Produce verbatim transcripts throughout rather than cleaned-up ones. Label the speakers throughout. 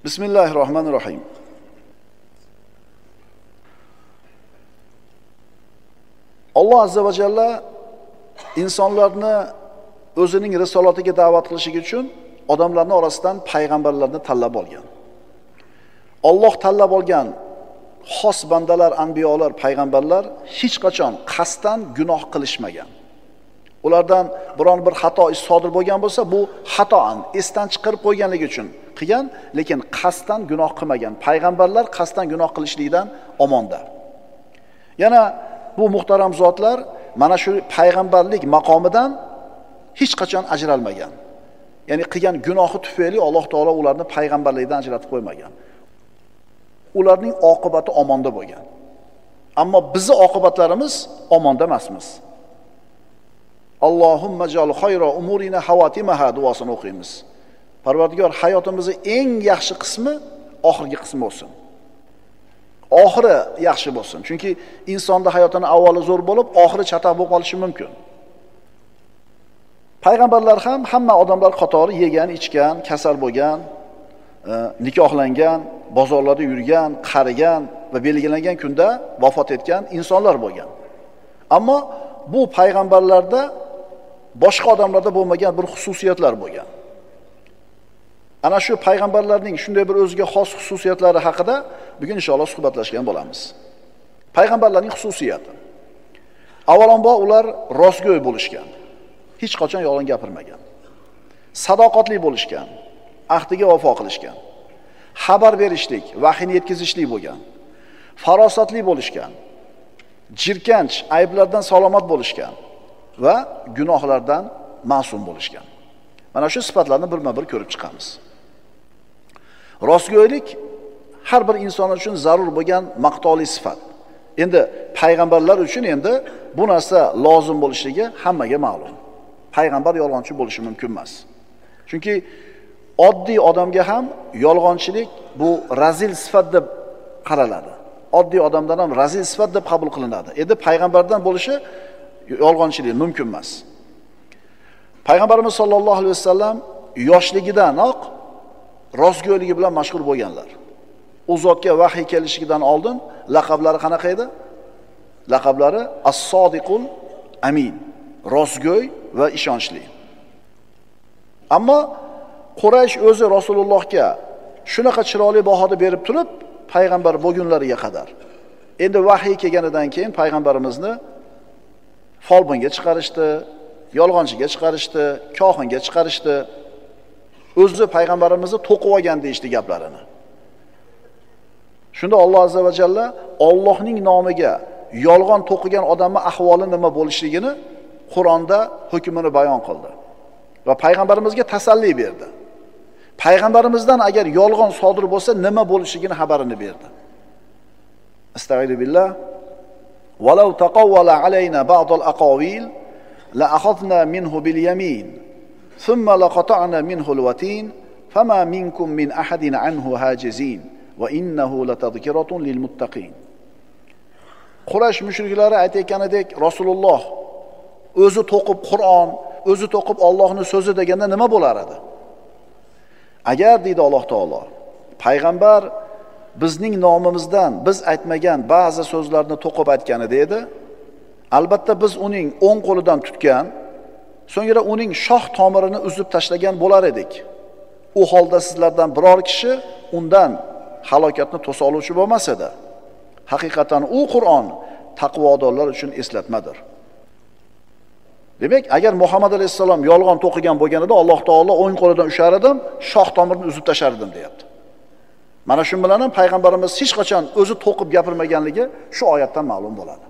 Speaker 1: Bismillahirrahmanirrahim. Alloh azza va jalla insonlarni o'zining risolatiga da'vat qilishligi uchun odamlarning orasidan payg'ambarlarni tanlab olgan. Alloh tanlab olgan xos bandalar, anbiyolar, payg'ambarlar hech qachon qasddan gunoh qilishmagan. Ulardan biron bir xato ish sodir bo'lgan bo'lsa, bu xatoan esdan chiqarib qo'yganligi uchun qilgan, lekin qasddan gunoh qilmagan. Payg'ambarlar qasddan gunoh qilishlikdan omonda. Yana bu muhtaram zotlar mana shu payg'ambarlik maqomidan hech qachon ajralmagan. Ya'ni qilgan gunohi tufayli Alloh taolo ularni payg'ambarlikdan ajratib qo'ymagan. Ularning oqibati omonda bo'lgan. Ammo bizning oqibatlarimiz omonda emasmiz. Allohumma ja'al khayra umurina hawatimaha duosini o'qiymiz. Parvardigor, hayotimizning eng yaxshi qismi oxirgi qismi bo'lsin. Oxiri yaxshi bo'lsin. Chunki insonda hayotining avvali zo'r bo'lib, oxiri chatoq bo'lib qolishi mumkin. Payg'ambarlar ham hamma odamlar qatori yegan, ichgan, kasal bo'lgan, nikohlangan, bozorlarda yurgan, qarigan va belgilangan kunda vafot etgan insonlar bo'lgan. Ammo bu payg'ambarlarda boshqa odamlarda bo'lmagan bir xususiyatlar bo'lgan. Ana shu payg'ambarlarning shunday bir o'ziga xos xususiyatlari haqida bugun inshaalloh suhbatlashgan bo'lamiz. Payg'ambarlarning xususiyati. Avvalambor ular rostgo'y bo'lishgan. Hech qachon yolg'on gapirmagan. Sadoqatli bo'lishgan. Ahdiga vafo qilishgan. Xabar berishlik, vahiyni yetkazishlik bo'lgan. Farosatli bo'lishgan. Jirkanch, ayblardan salomat bo'lishgan va gunohlardan ma'sum bo'lishgan. Mana shu sifatlarni birma-bir ko'rib chiqamiz. Rostgo'ylik har bir inson uchun zarur bo'lgan maqtovli sifat. Endi payg'ambarlar uchun endi bu narsa lozim bo'lishligi hammaga ma'lum. Payg'ambar yolg'onchi bo'lishi mumkin emas. Chunki oddiy odamga ham yolg'onchilik bu razil sifat deb qaraladi. Oddiy odamdan ham razil sifat deb qabul qilinadi. Endi payg'ambardan bo'lishi yolg'onchilik mumkin emas. Payg'ambarimiz sollallohu alayhi vasallam yoshligidanoq rostgo'yligi bilan mashhur bo'lganlar. U zotga vahiy kelishidan oldin laqablari qanaqa edi? Laqablari as-sodiqul amin, rostgo'y va ishonchli. Ammo Quraysh o'zi Rasulullohga shunaqa chiroyli bahoda berib turib, payg'ambar bo'lgunlariga qadar. Endi vahiy kelganidan keyin payg'ambarimizni folbinga chiqarishdi, yolg'onchiga chiqarishdi, kohinga chiqarishdi. O'zi payg'ambarimizni to'qib olgan deyishdi gaplarini. Shunda Alloh azza va jalla Allohning nomiga yolg'on to'qigan odamning ahvoli nima bo'lishligini Qur'onda hukmini bayon qildi va payg'ambarimizga tasalli berdi. Payg'ambarimizdan agar yolg'on sodir bo'lsa nima bo'lishligini xabarini berdi. Estağfiru billah. Walau taqawwala alayna ba'd al-aqawil la akhadna minhu bil yamin thumma laqata'na minhu al-watin fama minkum min ahadin anhu hajizin va innahu latadhkiratun lil muttaqin. Quraysh mushriklari aytayotganidek Rasululloh o'zi to'qib Qur'on, o'zi to'qib Allohning so'zi deganda nima bo'lar edi? Agar deydi Alloh taolo, payg'ambar bizning nomimizdan biz aytmagan ba'zi so'zlarni to'qib aytganida edi, albatta biz uning o'ng qo'lidan tutgan, so'ngra uning shoh tomirini uzib tashlagan bo'lar edik. U holda sizlardan biror kishi undan halokatni to'sa oluvchi bo'lmasa-da, haqiqatan u Qur'on taqvodorlar uchun eslatmadir. Demak, agar Muhammad alayhisalom yolg'on to'qigan bo'lganida Alloh taolo o'ng qo'lidan ushar edim, shoh tomirini uzib tashar edim deyapti. Mana shu bilan ham payg'ambarimiz hech qachon o'zi to'qib gapirmaganligi shu oyatdan ma'lum bo'ladi.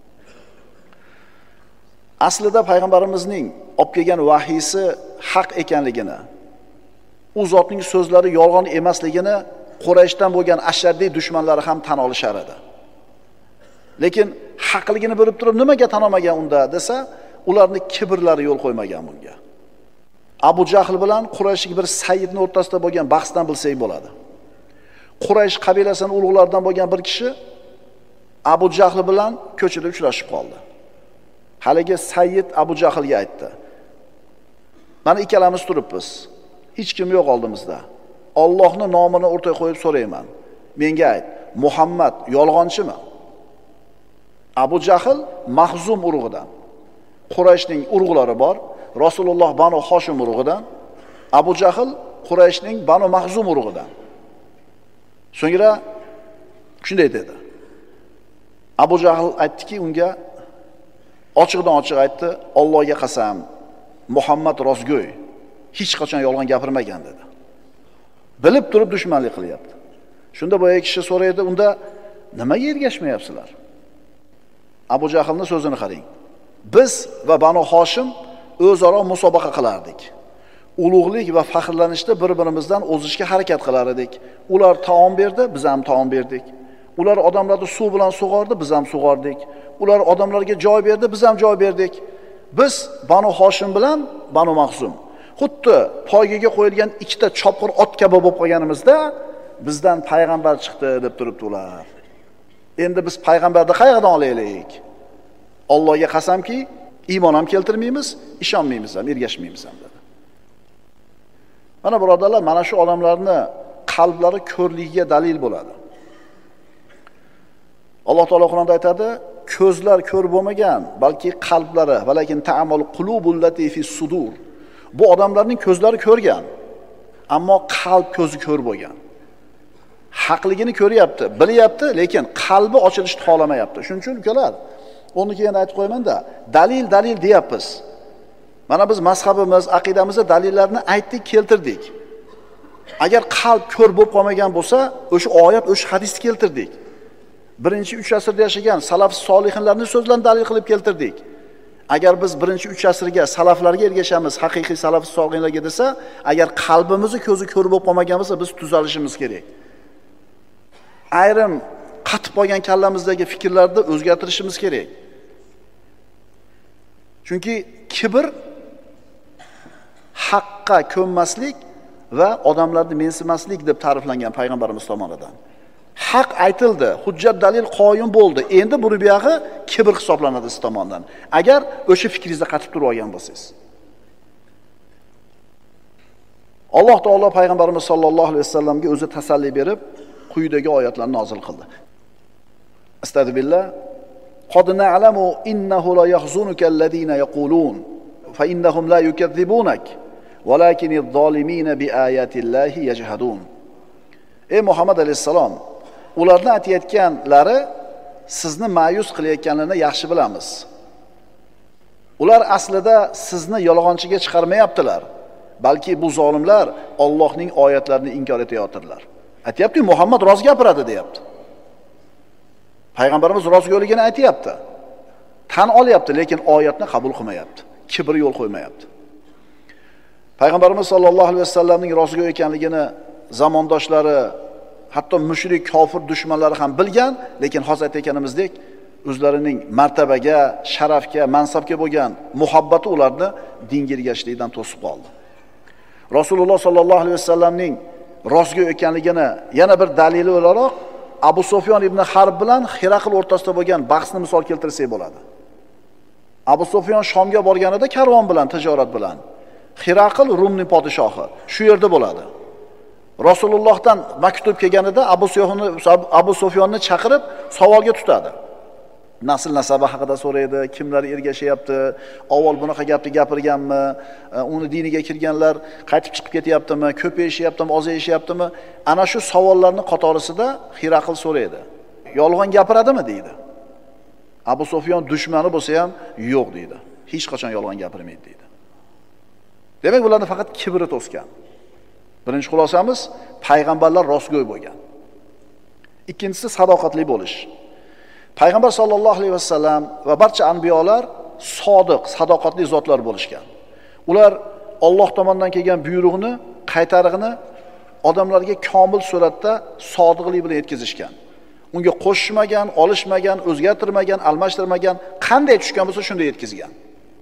Speaker 1: Aslida payg'ambarimizning olib kelgan vahiysi haq ekanligini, u zotning so'zlari yolg'on emasligini Qurayshdan bo'lgan ashaddiy dushmanlari ham tan olishar edi. Lekin haqligini bilib turib nimaga tan olmagan unda desa, ularning kibrlari yo'l qo'ymagan bunga. Abu Jahl bilan Qurayshlik bir sayyidning o'rtasida bo'lgan bahsdan bilsak bo'ladi. Quraysh qabilasining ulug'laridan bo'lgan bir kishi Abu Jahl bilan ko'chada uchrashib qoldi. Haligi sayyid Abu Jahlga aytdi: "Mana ikkalamiz turibmiz. Hech kim yo'q oldimizda. Allohning nomini o'rtaga qo'yib so'rayman. Menga ayt, Muhammad yolg'onchimi? Abu Jahl Mahzum urug'idan. Qurayshning urug'lari bor. Rasululloh Banu Hoshim urug'idan. Abu Jahl Qurayshning Banu Mahzum urug'idan. So'ngra shunday dedi. Abu Jahl aytdiki, unga ochiqdan ochiq aytdi, Allohga qasam, Muhammad rostgo'y, hech qachon yolg'on gapirmagan dedi. Bilib turib dushmanlik qilyapti. Shunda boyagi kishi so'raydi, unda nimaga ergashmayapsizlar? Abu Jahlning so'zini qarang. Biz va Banu Hoshim o'zaro musobaqa qilardik. Ulug'lik va faxrlanishda bir-birimizdan o'zishga harakat qilar edik. Ular taom berdi, biz ham taom berdik. Ular odamlarni suv bilan sug'ordi, biz ham sug'ordik. Ular odamlarga joy berdi, biz ham joy berdik. Biz Banu Hoshim bilan Banu Mahzum xuddi poygaga qo'yilgan ikkita chopqir ot kabi bo'lib qolganimizda bizdan payg'ambar chiqdi deb turibdi ular. Endi biz payg'ambarni qayerdan olaylik? Allohga qasamki, iymon ham keltirmaymiz, ishonmaymiz ham, ergashmaymiz ham dedi. Mana birodarlar, mana shu odamlarni qalblari ko'rligiga dalil bo'ladi. Alloh taolo Qur'onda aytadi, ko'zlar ko'r bo'lmagan, balki qalblari, valakin ta'amul qulubul lati fi sudur. Bu odamlarning ko'zlari ko'rgan, ammo qalb ko'zi ko'r bo'lgan. Haqligini ko'ryapti, bilyapti, lekin qalbi ochilishni xohlamayapti. Shuning uchun ukalar, uni keyin aytib qo'yman-da, dalil dalil deyapmiz. Mana biz mazhabimiz, aqidamizda dalillarni aytdik, keltirdik. Agar qalb ko'r bo'lib qolmagan bo'lsa, o'sha oyat, o'sha hadisni keltirdik. Birinchi uch asrda yashagan salaf solihinlarning so'zlarini dalil qilib keltirdik. Agar biz birinchi uch asrga salaflarga ergashamiz, haqiqiy salaf solihinlarga desa, agar qalbimizni ko'zi ko'r bo'lib qolmagan bo'lsa, biz tuzalishimiz kerak. Ayrim qatib qolgan kallamizdagi fikrlarni o'zgartirishimiz kerak. Chunki kibr haqqa ko'nmaslik va odamlarni mensimaslik deb ta'riflangan payg'ambarimiz tomonidan. Haq aytildi, hujjat dalil qoyim bo'ldi. Endi buni buyog'i kibr hisoblanadi siz tomonidan. Agar o'sha fikringizda qatib turib olgan bo'lsangiz. Alloh taolo payg'ambarimiz sollallohu alayhi vasallamga o'zi tasalli berib, quyidagi oyatlarni nozil qildi. Astagfirullah. Qad na'lamu innahu la yahzunuka alladhina yaqulun fa innahum la yukadzibunak walakin adh-dhalimina bi ayati llahi yajhadun. Ey Muhammad alayhisalom, ularning aytayotganlari sizni ma'yus qilayotganlarini yaxshi bilamiz. Ular aslida sizni yolg'onchiga chiqarmayaptilar, balki bu zolimlar Allohning oyatlarini inkor etayotganlar. Aytayapti, Muhammad rost gapiradi deyapti. Payg'ambarimiz rostgo'ligini aytayapti. Tan olyapti, lekin oyatni qabul qilmayapti. Kibr yo'l qo'ymayapti. Payg'ambarimiz sollallohu alayhi vasallamning rostgo'y ekanligini zamondoshlari, hatto mushrik, kofir dushmanlari ham bilgan, lekin hozir aytganimizdek, o'zlarining martabaga, sharafga, mansabga bo'lgan muhabbati ularni dinga ergashishlikdan to'sib qoldi. Rasululloh sollallohu alayhi vasallamning rostgo'y ekanligini yana bir dalili o'laroq Abu Sufyon ibn Harb bilan Hiraql o'rtasida bo'lgan bahsni misol keltirsak bo'ladi. Abu Sufyon Shomga borganida karvon bilan, tijorat bilan, Hiraql Rumning podshohi shu yerda bo'ladi. Rasulullohdan maktub kelganida Abu Sufyonni Abu Sufyonni chaqirib savolga tutadi. Nasl nasabi haqida so'raydi, kimlar ergashyapti, avval bunaqa gapni gapirganmi, uni diniga kirganlar qaytib chiqib ketyaptimi, ko'payishyaptimi, ozayishyaptimi? Ana shu savollarning qatorisida Hiraql so'raydi. Yolg'on gapiradimi deydi. Abu Sufyon dushmani bo'lsa ham yo'q deydi. Hech qachon yolg'on gapirmaydi deydi. Demak, ularni faqat kibri to'sgan. Birinchi xulosamiz, payg'ambarlar rostgo'y bo'lgan. Ikkinchisi sadoqatli bo'lish. Payg'ambar sollallohu alayhi vasallam va barcha anbiyolar sodiq, sadoqatli zotlar bo'lishgan. Ular Alloh tomonidan kelgan buyruqni, qaytarig'ini odamlarga komil suratda sodiqlik bilan yetkazishgan. Unga qo'shmagan, olishmagan, o'zgartirmagan, almashtirmagan, qanday tushgan bo'lsa shunday yetkazgan.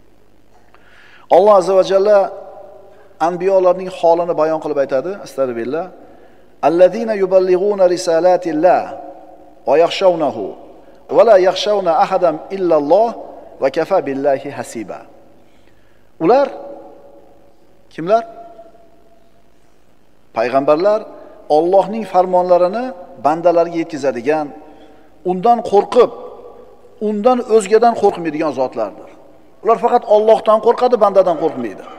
Speaker 1: Alloh azza va jalla anbiyolarning holini bayon qilib aytadi. Astagfirullah. Allazina yuballighuna risalatillah va yakhshawnahu va la yakhshawna ahadan illalloh va kafa billahi hasiba. Ular kimlar? Payg'ambarlar Allohning farmonlarini bandalarga yetkazadigan, undan qo'rqib, undan o'zgadan qo'rqmaydigan zotlardir. Ular faqat Allohdan qo'rqadi, bandadan qo'rqmaydi.